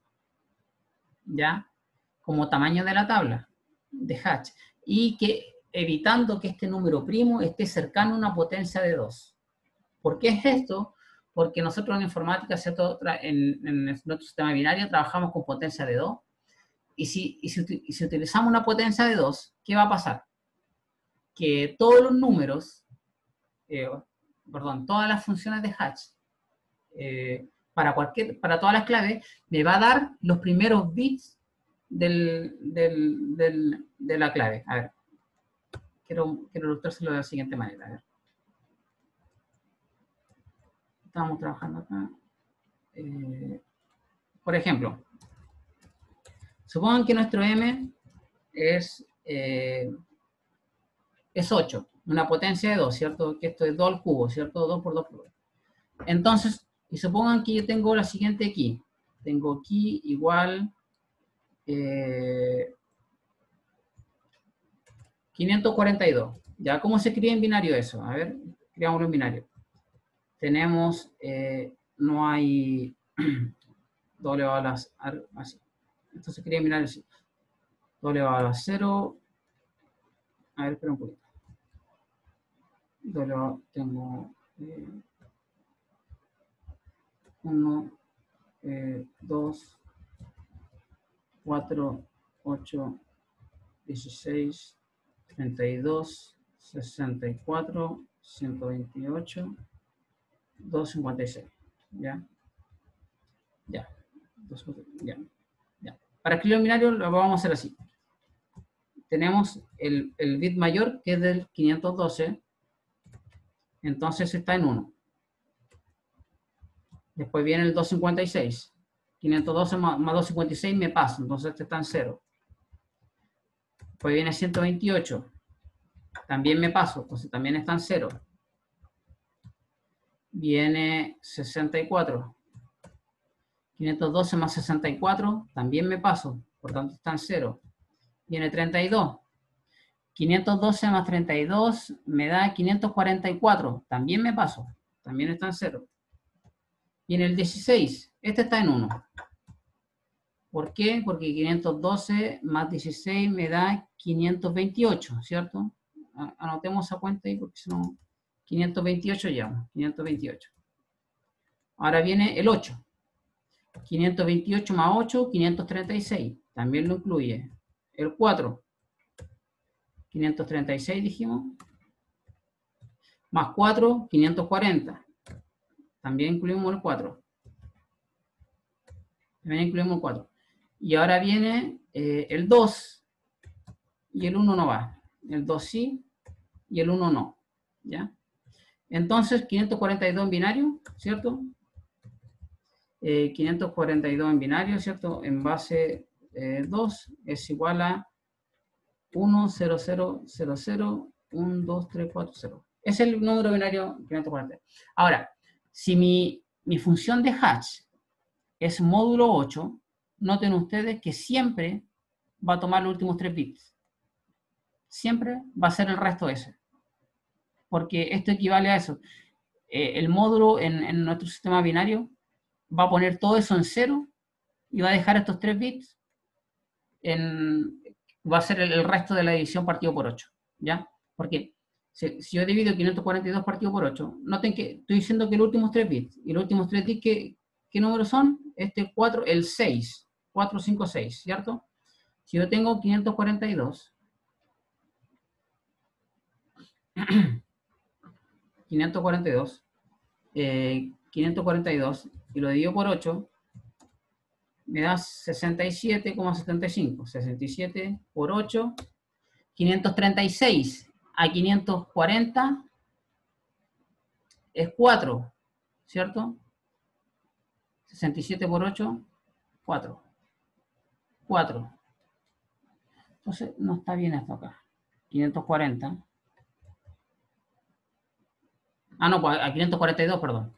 ¿ya? Como tamaño de la tabla de Hatch, y que evitando que este número primo esté cercano a una potencia de dos. ¿Por qué es esto? Porque nosotros en informática, ¿cierto? En, en nuestro sistema binario trabajamos con potencia de dos, y si, y, si, y si utilizamos una potencia de dos, ¿qué va a pasar? Que todos los números, eh, perdón, todas las funciones de Hatch, eh, para, cualquier, para todas las claves, me va a dar los primeros bits Del, del, del, de la clave. A ver, quiero, quiero ilustrárselo de la siguiente manera. A ver. Estamos trabajando acá. Eh, por ejemplo, supongan que nuestro M es, eh, es ocho, una potencia de dos, ¿cierto? Que esto es dos al cubo, ¿cierto? dos por dos por dos. Entonces, y supongan que yo tengo la siguiente key. Tengo key igual Eh, quinientos cuarenta y dos. ¿Ya? ¿Cómo se cría en binario eso? A ver, creámoslo en binario. Tenemos, eh, no hay doble elevado a las, así. Esto se cría en binario así. Doble elevado a las cero. A ver, espera un poquito. Doble elevado, tengo uno, dos, cuatro, ocho, dieciséis, treinta y dos, sesenta y cuatro, ciento veintiocho, doscientos cincuenta y seis. ¿Ya? Ya. Ya. Ya. Para escribir el binario lo vamos a hacer así. Tenemos el, el bit mayor, que es del quinientos doce. Entonces está en uno. Después viene el doscientos cincuenta y seis. quinientos doce más, más doscientos cincuenta y seis me paso. Entonces este está en cero. Después viene ciento veintiocho. También me paso. Entonces también está en cero. Viene sesenta y cuatro. quinientos doce más sesenta y cuatro, también me paso, por tanto está en cero. Viene treinta y dos. quinientos doce más treinta y dos me da quinientos cuarenta y cuatro, también me paso, también está en cero. Viene el dieciséis, este está en uno. ¿Por qué? Porque quinientos doce más dieciséis me da quinientos veintiocho, ¿cierto? Anotemos esa cuenta ahí porque si no, quinientos veintiocho ya, quinientos veintiocho. Ahora viene el ocho. quinientos veintiocho más ocho, quinientos treinta y seis. También lo incluye. El cuatro. quinientos treinta y seis dijimos. Más cuatro, quinientos cuarenta. También incluimos el cuatro. También incluimos el cuatro. Y ahora viene eh, el dos. Y el uno no va. El dos sí. Y el uno no. ¿Ya? Entonces, quinientos cuarenta y dos en binario, ¿cierto? Eh, quinientos cuarenta y dos en binario, ¿cierto? En base eh, dos es igual a uno, cero, cero, cero, cero, uno, dos, tres, cuatro, cero. Es el número binario quinientos cuarenta. Ahora, si mi, mi función de Hatch es módulo ocho, noten ustedes que siempre va a tomar los últimos tres bits. Siempre va a ser el resto ese. Porque esto equivale a eso. Eh, el módulo en, en nuestro sistema binario va a poner todo eso en cero y va a dejar estos tres bits en, va a ser el, el resto de la división partido por ocho, ¿ya? Porque si, si yo divido quinientos cuarenta y dos partido por ocho, noten que estoy diciendo que los últimos tres bits, y los últimos tres bits, ¿qué, qué números son? Este cuatro, el seis, cuatro, cinco, seis, ¿cierto? Si yo tengo quinientos cuarenta y dos, quinientos cuarenta y dos, eh, quinientos cuarenta y dos, y lo divido por ocho, me da sesenta y siete coma setenta y cinco. sesenta y siete por ocho. quinientos treinta y seis a quinientos cuarenta es cuatro, ¿cierto? sesenta y siete por ocho, cuatro. cuatro. Entonces, no está bien esto acá. quinientos cuarenta. Ah, no, pues a quinientos cuarenta y dos, perdón.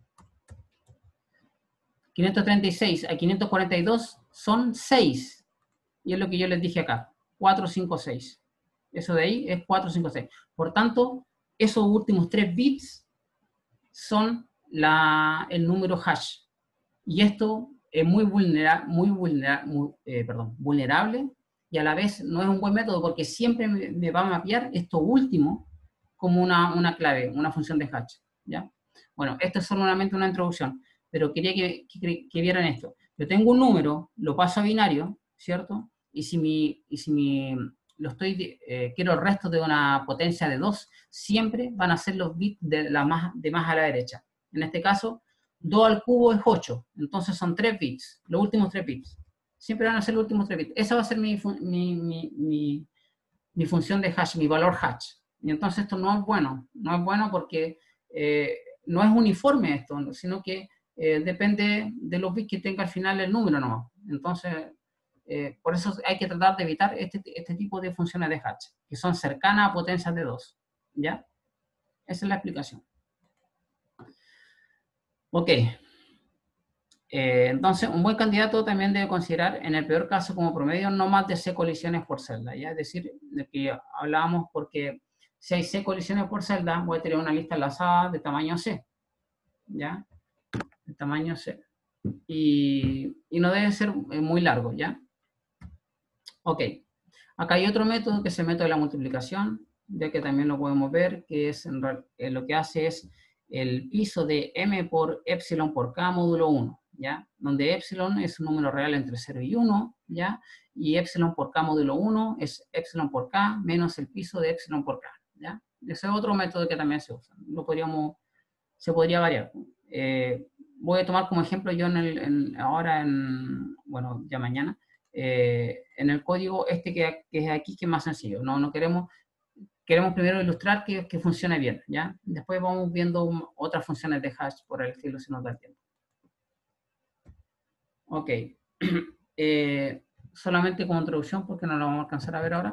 quinientos treinta y seis a quinientos cuarenta y dos son seis. Y es lo que yo les dije acá. cuatro, cinco, seis. Eso de ahí es cuatro, cinco, seis. Por tanto, esos últimos tres bits son la, el número hash. Y esto es muy, vulnera, muy, vulnera, muy eh, perdón, vulnerable y a la vez no es un buen método porque siempre me, me va a mapear esto último como una, una clave, una función de hash. ¿Ya? Bueno, esto es solamente una introducción, pero quería que, que, que vieran esto. Yo tengo un número, lo paso a binario, ¿cierto? Y si mi, y si mi lo estoy, eh, quiero el resto de una potencia de dos, siempre van a ser los bits de, la más, de más a la derecha. En este caso, dos al cubo es ocho, entonces son tres bits, los últimos tres bits. Siempre van a ser los últimos tres bits. Esa va a ser mi, mi, mi, mi, mi función de hash, mi valor hash. Y entonces esto no es bueno, no es bueno porque eh, no es uniforme esto, sino que eh, depende de los bits que tenga al final el número nomás. Entonces, Eh, por eso hay que tratar de evitar este, este tipo de funciones de hash, que son cercanas a potencias de dos. ¿Ya? Esa es la explicación. Ok. Eh, entonces, un buen candidato también debe considerar, en el peor caso, como promedio, no más de C colisiones por celda. ¿Ya? Es decir, de que hablábamos porque si hay C colisiones por celda, voy a tener una lista enlazada de tamaño C. ¿Ya? De tamaño C. Y, y no debe ser muy largo, ¿ya? Ok, acá hay otro método que es el método de la multiplicación, ya que también lo podemos ver, que es en, eh, lo que hace es el piso de m por epsilon por k módulo uno, ¿ya? Donde epsilon es un número real entre cero y uno, ¿ya? Y epsilon por k módulo uno es epsilon por k menos el piso de epsilon por k, ¿ya? Ese es otro método que también se usa, lo podríamos, se podría variar. Eh, voy a tomar como ejemplo yo en el, en, ahora en, bueno, ya mañana, Eh, en el código este que, que es aquí, que es más sencillo. No, no queremos, queremos primero ilustrar que, que funcione bien, ¿ya? Después vamos viendo un, otras funciones de hash por el estilo si nos da el tiempo. Ok. Eh, solamente como introducción, porque no lo vamos a alcanzar a ver ahora.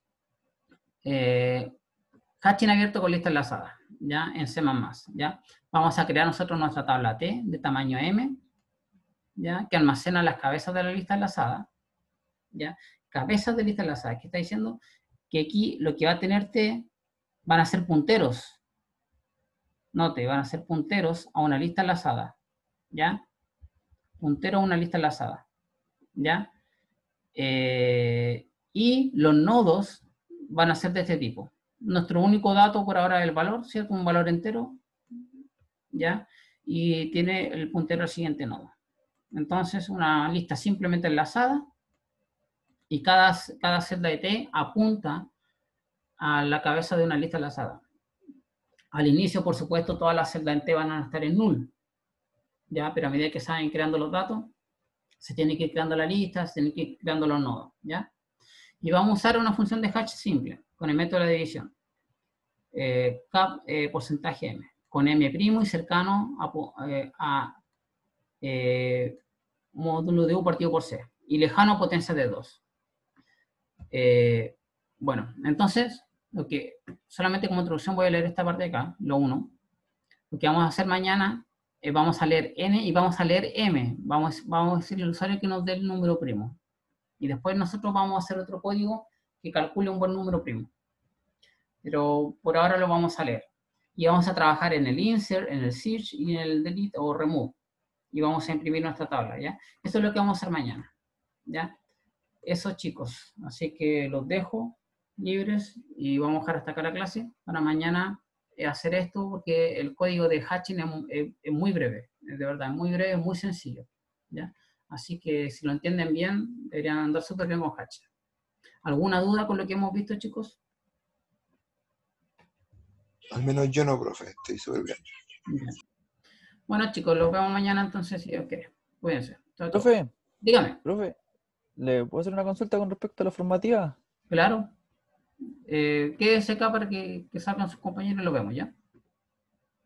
Eh, hashing abierto con lista enlazada, ¿ya? En C más más, ¿ya? Vamos a crear nosotros nuestra tabla T de tamaño M, ¿ya? Que almacena las cabezas de la lista enlazada. ¿Ya? Cabezas de lista enlazada, que está diciendo que aquí lo que va a tener T van a ser punteros. Note, van a ser punteros a una lista enlazada. ¿Ya? Puntero a una lista enlazada. ¿Ya? Eh, y los nodos van a ser de este tipo. Nuestro único dato por ahora es el valor, ¿cierto? Un valor entero. ¿Ya? Y tiene el puntero al siguiente nodo. Entonces, una lista simplemente enlazada. Y cada, cada celda de T apunta a la cabeza de una lista enlazada. Al inicio, por supuesto, todas las celdas en T van a estar en null, ¿ya? Pero a medida que se van creando los datos, se tiene que ir creando la lista, se tiene que ir creando los nodos, ¿ya? Y vamos a usar una función de hash simple, con el método de la división. Eh, cap eh, porcentaje m, con m' y cercano a, eh, a eh, módulo de u partido por c, y lejano a potencia de dos. Eh, bueno, entonces, lo que, solamente como introducción voy a leer esta parte de acá, lo uno. Lo que vamos a hacer mañana eh, vamos a leer n y vamos a leer m. Vamos, vamos a decirle al usuario que nos dé el número primo. Y después nosotros vamos a hacer otro código que calcule un buen número primo. Pero por ahora lo vamos a leer. Y vamos a trabajar en el insert, en el search y en el delete o remove. Y vamos a imprimir nuestra tabla, ¿ya? Eso es lo que vamos a hacer mañana, ¿ya? Eso, chicos. Así que los dejo libres y vamos a dejar hasta acá la clase para mañana eh, hacer esto, porque el código de hatching es, es, es muy breve, de verdad, es muy breve, es muy sencillo, ¿ya? Así que si lo entienden bien, deberían andar súper bien con hatching. ¿Alguna duda con lo que hemos visto, chicos? Al menos yo no, profe, estoy súper bien. Bien. Bueno, chicos, los vemos mañana entonces, si Dios quiere. Cuídense. Chao, chao. Profe, Dígame. profe, ¿le puedo hacer una consulta con respecto a la formativa? Claro. Eh, quédese acá para que, que salgan sus compañeros y lo vemos, ¿ya?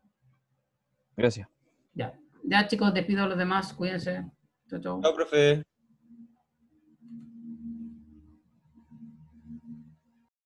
Gracias. Ya. Ya, chicos, despido a los demás. Cuídense. Chao, chao. Chao, profe.